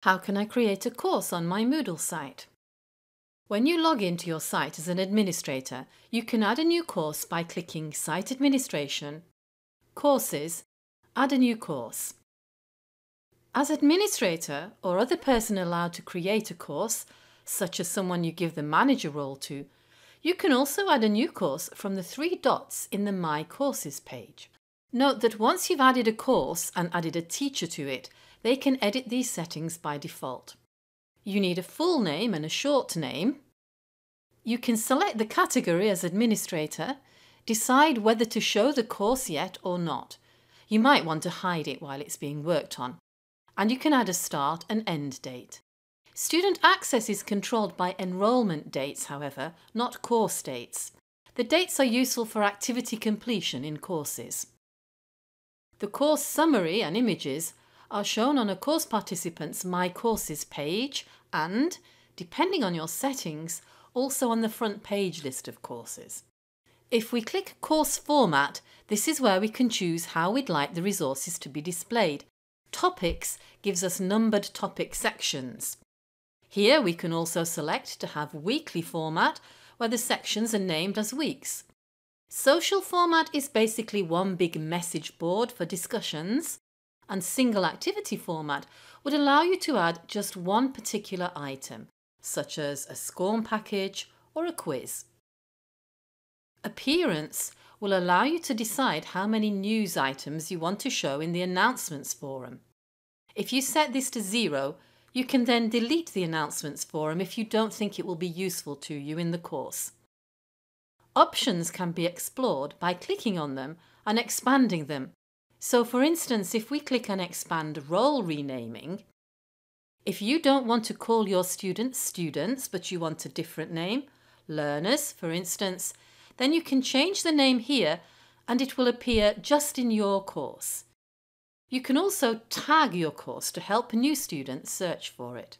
How can I create a course on my Moodle site? When you log into your site as an administrator, you can add a new course by clicking Site Administration, Courses, Add a new course. As administrator or other person allowed to create a course, such as someone you give the manager role to, you can also add a new course from the three dots in the My Courses page. Note that once you've added a course and added a teacher to it, they can edit these settings by default. You need a full name and a short name. You can select the category as administrator, decide whether to show the course yet or not. You might want to hide it while it's being worked on. And you can add a start and end date. Student access is controlled by enrolment dates, however, not course dates. The dates are useful for activity completion in courses. The course summary and images are shown on a course participant's My Courses page and, depending on your settings, also on the front page list of courses. If we click Course Format, this is where we can choose how we'd like the resources to be displayed. Topics gives us numbered topic sections. Here we can also select to have weekly format, where the sections are named as weeks. Social format is basically one big message board for discussions, and single activity format would allow you to add just one particular item, such as a SCORM package or a quiz. Appearance will allow you to decide how many news items you want to show in the announcements forum. If you set this to 0, you can then delete the announcements forum if you don't think it will be useful to you in the course. Options can be explored by clicking on them and expanding them. So for instance, if we click on Expand Role Renaming, if you don't want to call your students students but you want a different name, learners for instance, then you can change the name here and it will appear just in your course. You can also tag your course to help new students search for it.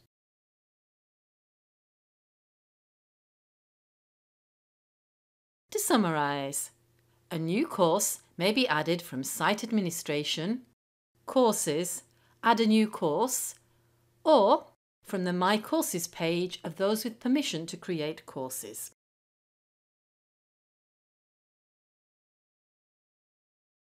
To summarise, a new course may be added from Site Administration, Courses, Add a new course, or from the My Courses page of those with permission to create courses.